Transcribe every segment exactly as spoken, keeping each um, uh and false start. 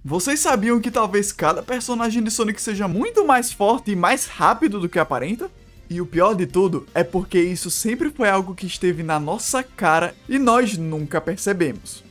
Vocês sabiam que talvez cada personagem de Sonic seja muito mais forte e mais rápido do que aparenta? E o pior de tudo é porque isso sempre foi algo que esteve na nossa cara e nós nunca percebemos.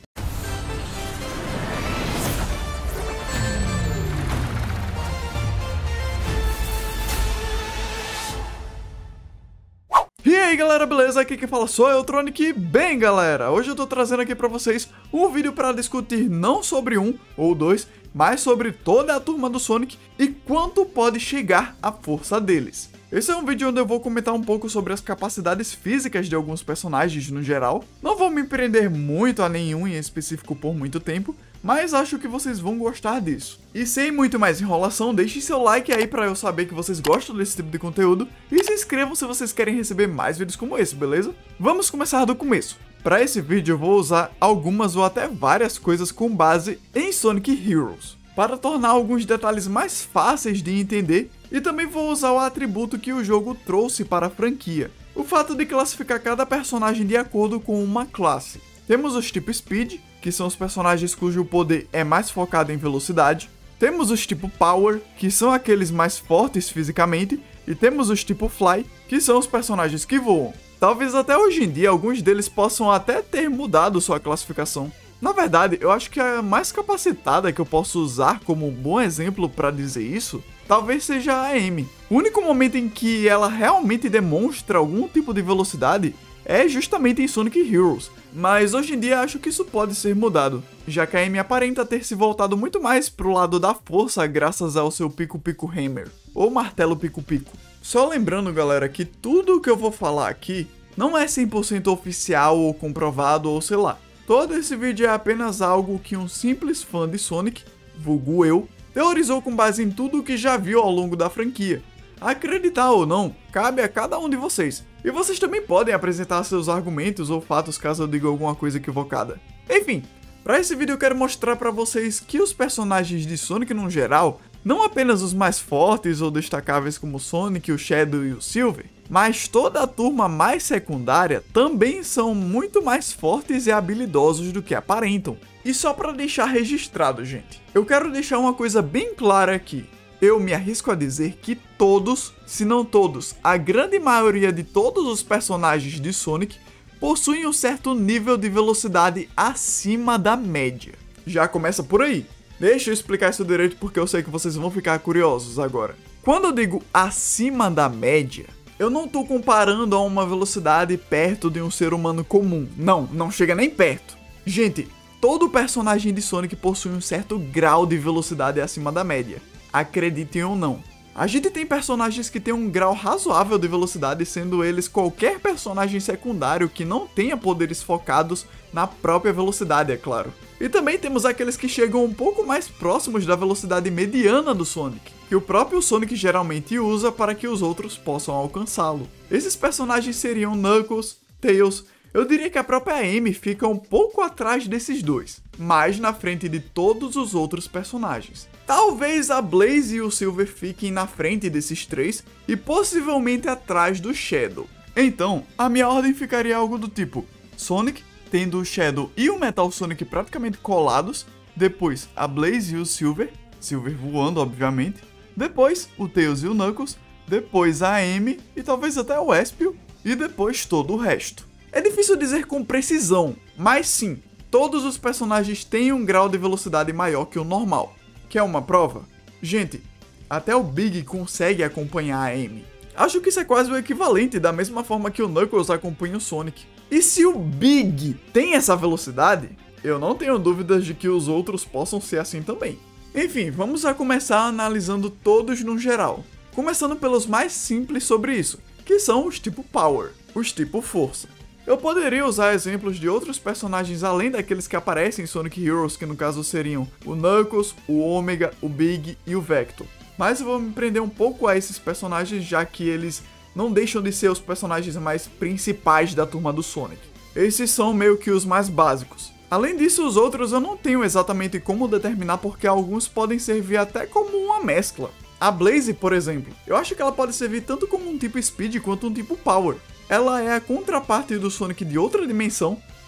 E aí galera, beleza? Aqui quem fala sou eu, Tronic. Bem galera, hoje eu tô trazendo aqui pra vocês um vídeo para discutir não sobre um ou dois, mas sobre toda a turma do Sonic e quanto pode chegar a força deles. Esse é um vídeo onde eu vou comentar um pouco sobre as capacidades físicas de alguns personagens no geral. Não vou me prender muito a nenhum em específico por muito tempo, mas acho que vocês vão gostar disso. E sem muito mais enrolação, deixem seu like aí pra eu saber que vocês gostam desse tipo de conteúdo e se inscrevam se vocês querem receber mais vídeos como esse, beleza? Vamos começar do começo. Para esse vídeo eu vou usar algumas ou até várias coisas com base em Sonic Heroes, para tornar alguns detalhes mais fáceis de entender, e também vou usar o atributo que o jogo trouxe para a franquia, o fato de classificar cada personagem de acordo com uma classe. Temos os tipo Speed, que são os personagens cujo poder é mais focado em velocidade. Temos os tipo Power, que são aqueles mais fortes fisicamente. E temos os tipo Fly, que são os personagens que voam. Talvez até hoje em dia alguns deles possam até ter mudado sua classificação. Na verdade, eu acho que a mais capacitada que eu posso usar como um bom exemplo para dizer isso, talvez seja a Amy. O único momento em que ela realmente demonstra algum tipo de velocidade é justamente em Sonic Heroes, mas hoje em dia acho que isso pode ser mudado, já que a Amy aparenta ter se voltado muito mais pro lado da força graças ao seu Pico Pico Hammer, ou Martelo Pico Pico. Só lembrando galera que tudo o que eu vou falar aqui não é cem por cento oficial ou comprovado ou sei lá. Todo esse vídeo é apenas algo que um simples fã de Sonic, vulgo eu, teorizou com base em tudo o que já viu ao longo da franquia. Acreditar ou não, cabe a cada um de vocês. E vocês também podem apresentar seus argumentos ou fatos caso eu diga alguma coisa equivocada. Enfim, para esse vídeo eu quero mostrar para vocês que os personagens de Sonic no geral, não apenas os mais fortes ou destacáveis como o Sonic, o Shadow e o Silver, mas toda a turma mais secundária também são muito mais fortes e habilidosos do que aparentam. E só para deixar registrado, gente, eu quero deixar uma coisa bem clara aqui. Eu me arrisco a dizer que todos, se não todos, a grande maioria de todos os personagens de Sonic possuem um certo nível de velocidade acima da média. Já começa por aí. Deixa eu explicar isso direito porque eu sei que vocês vão ficar curiosos agora. Quando eu digo acima da média, eu não estou comparando a uma velocidade perto de um ser humano comum. Não, não chega nem perto. Gente, todo personagem de Sonic possui um certo grau de velocidade acima da média. Acreditem ou não. A gente tem personagens que têm um grau razoável de velocidade, sendo eles qualquer personagem secundário que não tenha poderes focados na própria velocidade, é claro. E também temos aqueles que chegam um pouco mais próximos da velocidade mediana do Sonic, que o próprio Sonic geralmente usa para que os outros possam alcançá-lo. Esses personagens seriam Knuckles, Tails. Eu diria que a própria Amy fica um pouco atrás desses dois, mas na frente de todos os outros personagens. Talvez a Blaze e o Silver fiquem na frente desses três e possivelmente atrás do Shadow. Então, a minha ordem ficaria algo do tipo Sonic, tendo o Shadow e o Metal Sonic praticamente colados, depois a Blaze e o Silver, Silver voando obviamente, depois o Tails e o Knuckles, depois a Amy e talvez até o Espio e depois todo o resto. É difícil dizer com precisão, mas sim, todos os personagens têm um grau de velocidade maior que o normal. Quer uma prova? Gente, até o Big consegue acompanhar a Amy. Acho que isso é quase o equivalente, da mesma forma que o Knuckles acompanha o Sonic. E se o Big tem essa velocidade, eu não tenho dúvidas de que os outros possam ser assim também. Enfim, vamos a começar analisando todos no geral. Começando pelos mais simples sobre isso, que são os tipo Power, os tipo Força. Eu poderia usar exemplos de outros personagens além daqueles que aparecem em Sonic Heroes, que no caso seriam o Knuckles, o Omega, o Big e o Vector. Mas eu vou me prender um pouco a esses personagens, já que eles não deixam de ser os personagens mais principais da turma do Sonic. Esses são meio que os mais básicos. Além disso, os outros eu não tenho exatamente como determinar porque alguns podem servir até como uma mescla. A Blaze, por exemplo, eu acho que ela pode servir tanto como um tipo Speed quanto um tipo Power. Ela é a contraparte do Sonic de outra dimensão,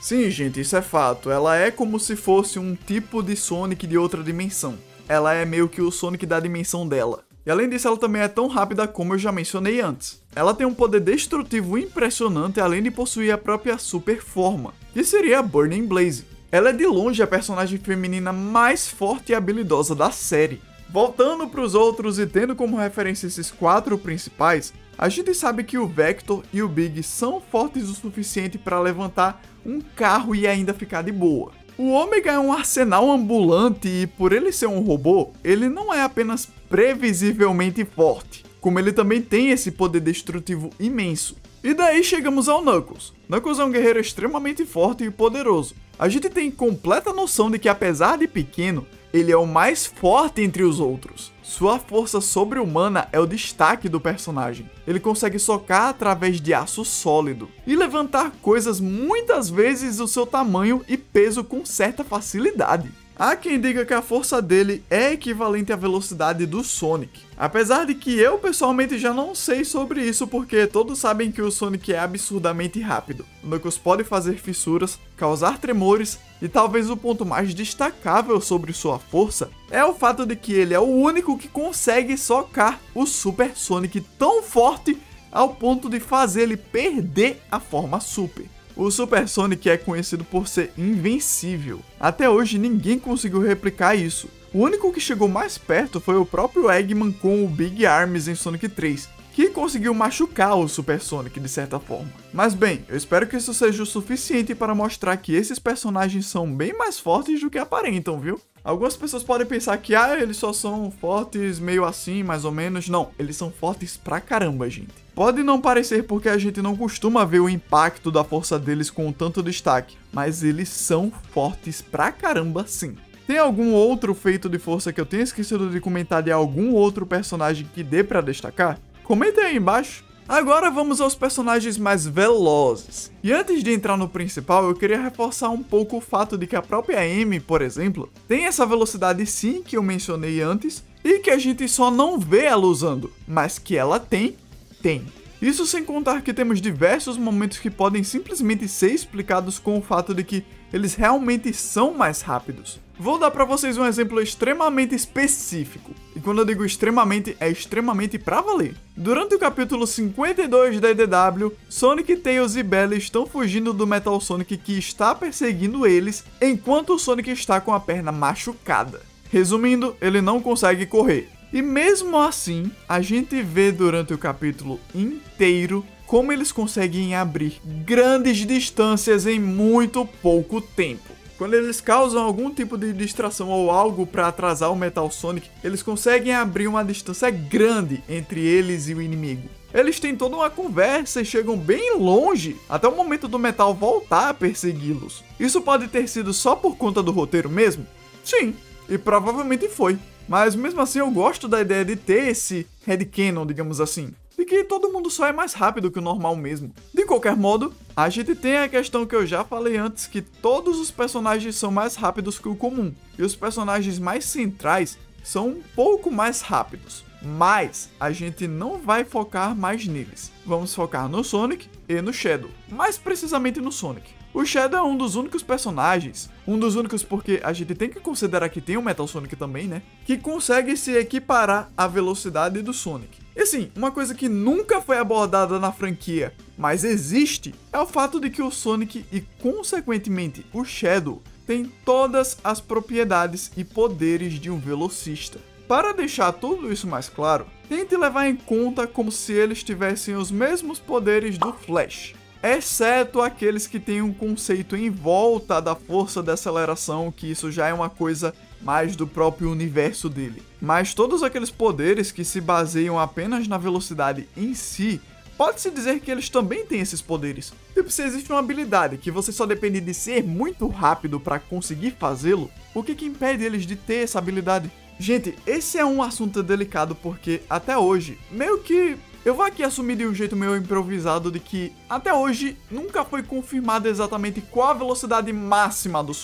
Sim, gente, isso é fato. Ela é como se fosse um tipo de Sonic de outra dimensão. Ela é meio que o Sonic da dimensão dela. E além disso, ela também é tão rápida como eu já mencionei antes. Ela tem um poder destrutivo impressionante, além de possuir a própria super forma, que seria a Burning Blaze. Ela é de longe a personagem feminina mais forte e habilidosa da série. Voltando para os outros e tendo como referência esses quatro principais, a gente sabe que o Vector e o Big são fortes o suficiente para levantar um carro e ainda ficar de boa. O Ômega é um arsenal ambulante e, por ele ser um robô, ele não é apenas previsivelmente forte, como ele também tem esse poder destrutivo imenso. E daí chegamos ao Knuckles. Knuckles é um guerreiro extremamente forte e poderoso. A gente tem completa noção de que, apesar de pequeno, ele é o mais forte entre os outros. Sua força sobre-humana é o destaque do personagem. Ele consegue socar através de aço sólido e levantar coisas muitas vezes do seu tamanho e peso com certa facilidade. Há quem diga que a força dele é equivalente à velocidade do Sonic. Apesar de que eu pessoalmente já não sei sobre isso, porque todos sabem que o Sonic é absurdamente rápido. O Knuckles pode fazer fissuras, causar tremores, e talvez o ponto mais destacável sobre sua força é o fato de que ele é o único que consegue socar o Super Sonic tão forte ao ponto de fazer ele perder a forma Super. O Super Sonic é conhecido por ser invencível. Até hoje ninguém conseguiu replicar isso. O único que chegou mais perto foi o próprio Eggman com o Big Arms em Sonic três, que conseguiu machucar o Super Sonic de certa forma. Mas bem, eu espero que isso seja o suficiente para mostrar que esses personagens são bem mais fortes do que aparentam, viu? Algumas pessoas podem pensar que ah, eles só são fortes meio assim, mais ou menos. Não, eles são fortes pra caramba, gente. Pode não parecer porque a gente não costuma ver o impacto da força deles com tanto destaque, mas eles são fortes pra caramba sim. Tem algum outro feito de força que eu tenha esquecido de comentar de algum outro personagem que dê pra destacar? Comentem aí embaixo. Agora vamos aos personagens mais velozes. E antes de entrar no principal, eu queria reforçar um pouco o fato de que a própria Amy, por exemplo, tem essa velocidade sim que eu mencionei antes, e que a gente só não vê ela usando, mas que ela tem, tem. Isso sem contar que temos diversos momentos que podem simplesmente ser explicados com o fato de que eles realmente são mais rápidos. Vou dar pra vocês um exemplo extremamente específico. E quando eu digo extremamente, é extremamente pra valer. Durante o capítulo cinquenta e dois da E D W, Sonic, Tails e Belly estão fugindo do Metal Sonic que está perseguindo eles, enquanto o Sonic está com a perna machucada. Resumindo, ele não consegue correr. E mesmo assim, a gente vê durante o capítulo inteiro como eles conseguem abrir grandes distâncias em muito pouco tempo. Quando eles causam algum tipo de distração ou algo para atrasar o Metal Sonic, eles conseguem abrir uma distância grande entre eles e o inimigo. Eles têm toda uma conversa e chegam bem longe, até o momento do Metal voltar a persegui-los. Isso pode ter sido só por conta do roteiro mesmo? Sim, e provavelmente foi. Mas mesmo assim eu gosto da ideia de ter esse headcanon, digamos assim, de que todo mundo só é mais rápido que o normal mesmo. De qualquer modo, a gente tem a questão que eu já falei antes, que todos os personagens são mais rápidos que o comum, e os personagens mais centrais são um pouco mais rápidos. Mas a gente não vai focar mais neles. Vamos focar no Sonic e no Shadow, mais precisamente no Sonic. O Shadow é um dos únicos personagens, um dos únicos porque a gente tem que considerar que tem o Metal Sonic também, né? Que consegue se equiparar à velocidade do Sonic. E assim, uma coisa que nunca foi abordada na franquia, mas existe, é o fato de que o Sonic e, consequentemente, o Shadow têm todas as propriedades e poderes de um velocista. Para deixar tudo isso mais claro, tente levar em conta como se eles tivessem os mesmos poderes do Flash, exceto aqueles que têm um conceito em volta da força de aceleração, que isso já é uma coisa mais do próprio universo dele. Mas todos aqueles poderes que se baseiam apenas na velocidade em si, pode-se dizer que eles também têm esses poderes. Tipo, se existe uma habilidade que você só depende de ser muito rápido para conseguir fazê-lo, o que que impede eles de ter essa habilidade? Gente, esse é um assunto delicado porque até hoje, meio que... eu vou aqui assumir de um jeito meio improvisado de que, até hoje, nunca foi confirmado exatamente qual a velocidade máxima do Sonic.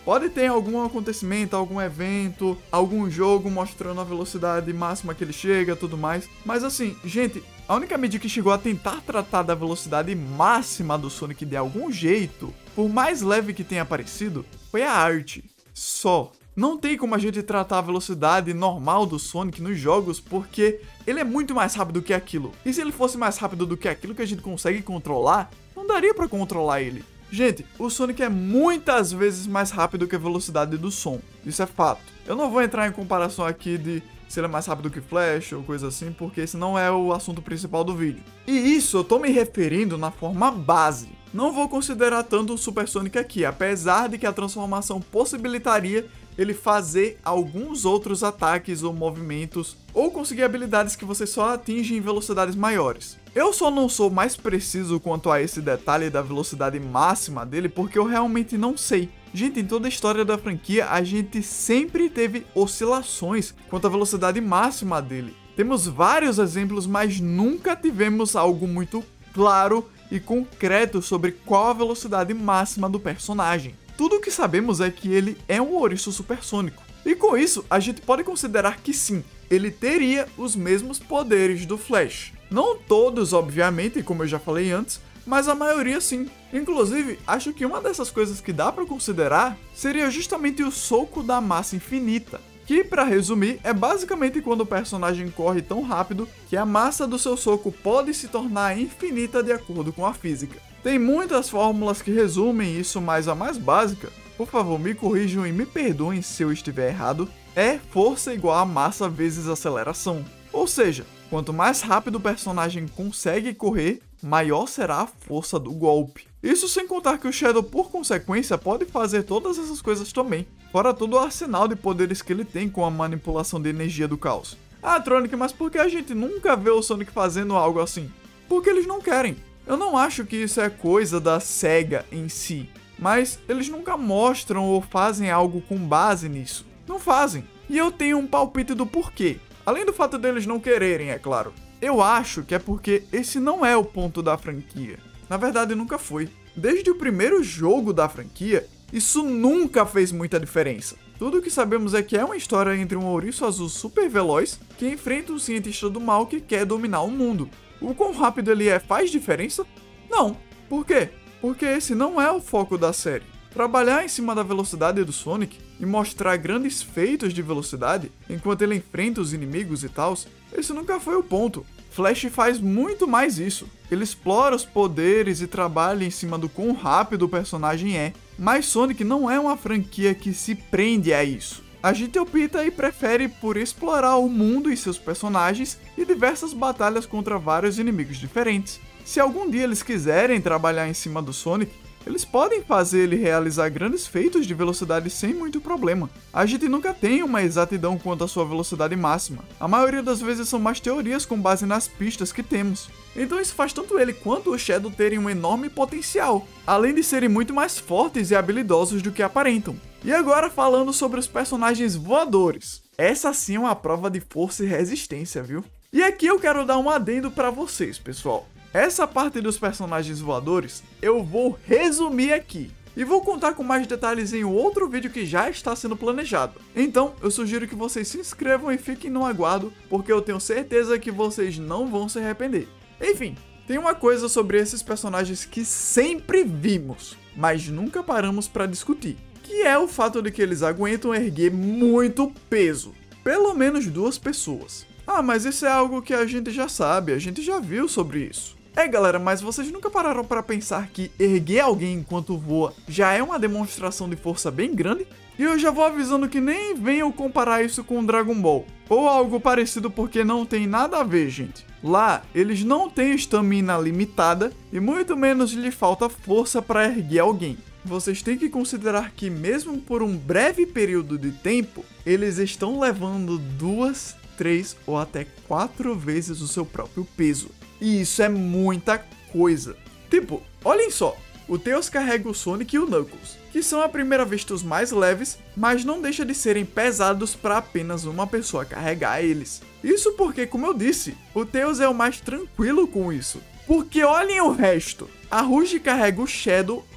Pode ter algum acontecimento, algum evento, algum jogo mostrando a velocidade máxima que ele chega, tudo mais. Mas assim, gente, a única mídia que chegou a tentar tratar da velocidade máxima do Sonic de algum jeito, por mais leve que tenha parecido, foi a arte. Só. Não tem como a gente tratar a velocidade normal do Sonic nos jogos, porque ele é muito mais rápido que aquilo. E se ele fosse mais rápido do que aquilo que a gente consegue controlar, não daria pra controlar ele. Gente, o Sonic é muitas vezes mais rápido que a velocidade do som. Isso é fato. Eu não vou entrar em comparação aqui de se ele é mais rápido que Flash ou coisa assim, porque esse não é o assunto principal do vídeo. E isso eu tô me referindo na forma base. Não vou considerar tanto o Super Sonic aqui, apesar de que a transformação possibilitaria ele fazer alguns outros ataques ou movimentos, ou conseguir habilidades que você só atinge em velocidades maiores. Eu só não sou mais preciso quanto a esse detalhe da velocidade máxima dele, porque eu realmente não sei. Gente, em toda a história da franquia, a gente sempre teve oscilações quanto à velocidade máxima dele. Temos vários exemplos, mas nunca tivemos algo muito claro e concreto sobre qual a velocidade máxima do personagem. Tudo o que sabemos é que ele é um ouriço supersônico. E com isso, a gente pode considerar que sim, ele teria os mesmos poderes do Flash. Não todos, obviamente, como eu já falei antes, mas a maioria sim. Inclusive, acho que uma dessas coisas que dá pra considerar seria justamente o soco da massa infinita. Que, pra resumir, é basicamente quando o personagem corre tão rápido que a massa do seu soco pode se tornar infinita de acordo com a física. Tem muitas fórmulas que resumem isso, mas a mais básica, por favor me corrijam e me perdoem se eu estiver errado, é força igual a massa vezes aceleração. Ou seja, quanto mais rápido o personagem consegue correr, maior será a força do golpe. Isso sem contar que o Shadow, por consequência, pode fazer todas essas coisas também, fora todo o arsenal de poderes que ele tem com a manipulação de energia do caos. Ah, Tronic, mas por que a gente nunca vê o Sonic fazendo algo assim? Porque eles não querem. Eu não acho que isso é coisa da SEGA em si, mas eles nunca mostram ou fazem algo com base nisso. Não fazem. E eu tenho um palpite do porquê. Além do fato deles não quererem, é claro. Eu acho que é porque esse não é o ponto da franquia. Na verdade, nunca foi. Desde o primeiro jogo da franquia, isso nunca fez muita diferença. Tudo o que sabemos é que é uma história entre um ouriço azul super veloz que enfrenta um cientista do mal que quer dominar o mundo. O quão rápido ele é faz diferença? Não. Por quê? Porque esse não é o foco da série. Trabalhar em cima da velocidade do Sonic e mostrar grandes feitos de velocidade enquanto ele enfrenta os inimigos e tal, esse nunca foi o ponto. Flash faz muito mais isso. Ele explora os poderes e trabalha em cima do quão rápido o personagem é. Mas Sonic não é uma franquia que se prende a isso. A gente opta e prefere por explorar o mundo e seus personagens e diversas batalhas contra vários inimigos diferentes. Se algum dia eles quiserem trabalhar em cima do Sonic, eles podem fazer ele realizar grandes feitos de velocidade sem muito problema. A gente nunca tem uma exatidão quanto à sua velocidade máxima. A maioria das vezes são mais teorias com base nas pistas que temos. Então isso faz tanto ele quanto o Shadow terem um enorme potencial, além de serem muito mais fortes e habilidosos do que aparentam. E agora falando sobre os personagens voadores. Essa sim é uma prova de força e resistência, viu? E aqui eu quero dar um adendo pra vocês, pessoal. Essa parte dos personagens voadores eu vou resumir aqui. E vou contar com mais detalhes em outro vídeo que já está sendo planejado. Então, eu sugiro que vocês se inscrevam e fiquem no aguardo, porque eu tenho certeza que vocês não vão se arrepender. Enfim, tem uma coisa sobre esses personagens que sempre vimos, mas nunca paramos para discutir, que é o fato de que eles aguentam erguer muito peso. Pelo menos duas pessoas. Ah, mas isso é algo que a gente já sabe, a gente já viu sobre isso. É galera, mas vocês nunca pararam para pensar que erguer alguém enquanto voa já é uma demonstração de força bem grande? E eu já vou avisando que nem venham comparar isso com Dragon Ball, ou algo parecido, porque não tem nada a ver, gente. Lá, eles não têm estamina limitada e muito menos lhe falta força para erguer alguém. Vocês têm que considerar que mesmo por um breve período de tempo, eles estão levando duas, três ou até quatro vezes o seu próprio peso. E isso é muita coisa. Tipo, olhem só, o Tails carrega o Sonic e o Knuckles, que são à primeira vista os mais leves, mas não deixa de serem pesados para apenas uma pessoa carregar eles. Isso porque, como eu disse, o Tails é o mais tranquilo com isso. Porque olhem o resto. A Rouge carrega o Shadow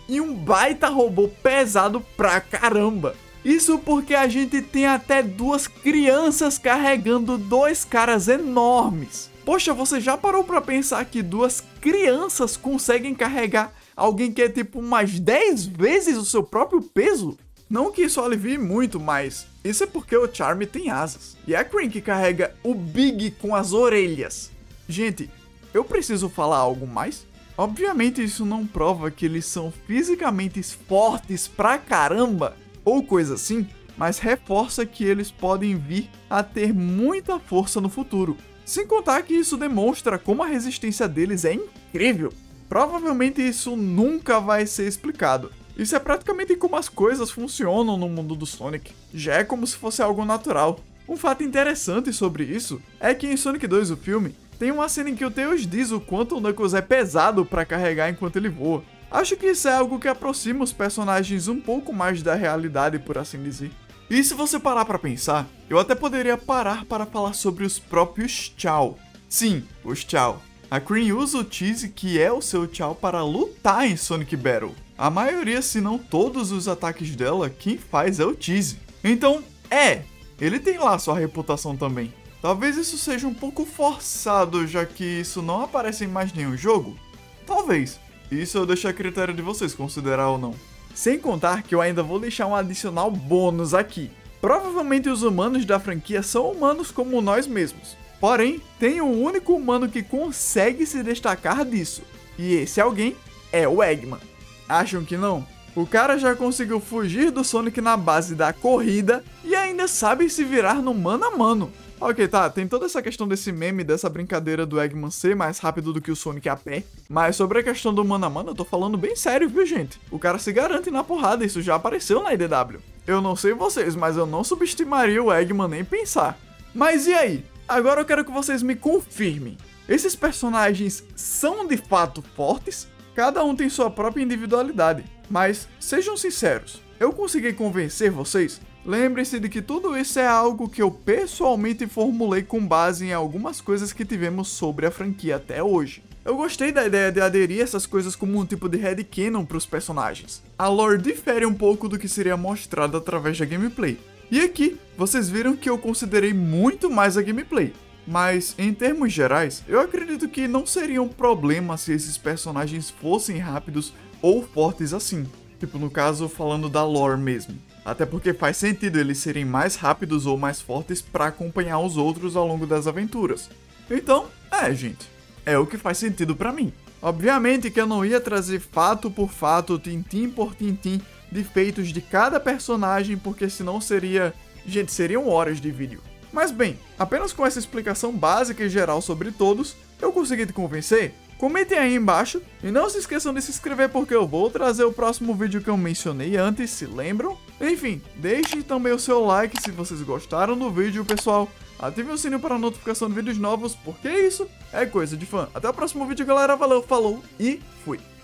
e um baita robô pesado pra caramba. Isso porque a gente tem até duas crianças carregando dois caras enormes. Poxa, você já parou pra pensar que duas crianças conseguem carregar alguém que é tipo mais dez vezes o seu próprio peso? Não que isso alivie muito, mas isso é porque o Charme tem asas. E é a Cream que carrega o Big com as orelhas. Gente, eu preciso falar algo mais? Obviamente isso não prova que eles são fisicamente fortes pra caramba, ou coisa assim, mas reforça que eles podem vir a ter muita força no futuro. Sem contar que isso demonstra como a resistência deles é incrível. Provavelmente isso nunca vai ser explicado. Isso é praticamente como as coisas funcionam no mundo do Sonic. Já é como se fosse algo natural. Um fato interessante sobre isso é que em Sonic dois, o filme, tem uma cena em que o Tails diz o quanto o Knuckles é pesado para carregar enquanto ele voa. Acho que isso é algo que aproxima os personagens um pouco mais da realidade, por assim dizer. E se você parar para pensar, eu até poderia parar para falar sobre os próprios Chao. Sim, os Chao. A Cream usa o Cheese, que é o seu Chao, para lutar em Sonic Battle. A maioria, se não todos os ataques dela, quem faz é o Cheese. Então, é, ele tem lá sua reputação também. Talvez isso seja um pouco forçado, já que isso não aparece em mais nenhum jogo? Talvez. Isso eu deixo a critério de vocês considerar ou não. Sem contar que eu ainda vou deixar um adicional bônus aqui. Provavelmente os humanos da franquia são humanos como nós mesmos. Porém, tem um único humano que consegue se destacar disso. E esse alguém é o Eggman. Acham que não? O cara já conseguiu fugir do Sonic na base da corrida e ainda sabe se virar no mano a mano. Ok, tá, tem toda essa questão desse meme, dessa brincadeira do Eggman ser mais rápido do que o Sonic a pé. Mas sobre a questão do mano a mano, eu tô falando bem sério, viu, gente? O cara se garante na porrada, isso já apareceu na I D W. Eu não sei vocês, mas eu não subestimaria o Eggman nem pensar. Mas e aí? Agora eu quero que vocês me confirmem. Esses personagens são de fato fortes? Cada um tem sua própria individualidade. Mas, sejam sinceros, eu consegui convencer vocês? Lembrem-se de que tudo isso é algo que eu pessoalmente formulei com base em algumas coisas que tivemos sobre a franquia até hoje. Eu gostei da ideia de aderir essas coisas como um tipo de headcanon para os personagens. A lore difere um pouco do que seria mostrado através da gameplay. E aqui, vocês viram que eu considerei muito mais a gameplay. Mas, em termos gerais, eu acredito que não seria um problema se esses personagens fossem rápidos ou fortes assim. Tipo, no caso, falando da lore mesmo. Até porque faz sentido eles serem mais rápidos ou mais fortes para acompanhar os outros ao longo das aventuras. Então, é, gente, é o que faz sentido pra mim. Obviamente que eu não ia trazer fato por fato, tintim por tintim, de feitos de cada personagem, porque senão seria... Gente, seriam horas de vídeo. Mas bem, apenas com essa explicação básica e geral sobre todos, eu consegui te convencer? Comentem aí embaixo e não se esqueçam de se inscrever porque eu vou trazer o próximo vídeo que eu mencionei antes, se lembram? Enfim, deixem também o seu like se vocês gostaram do vídeo, pessoal. Ative o sininho para notificação de vídeos novos, porque isso é coisa de fã. Até o próximo vídeo, galera. Valeu, falou e fui!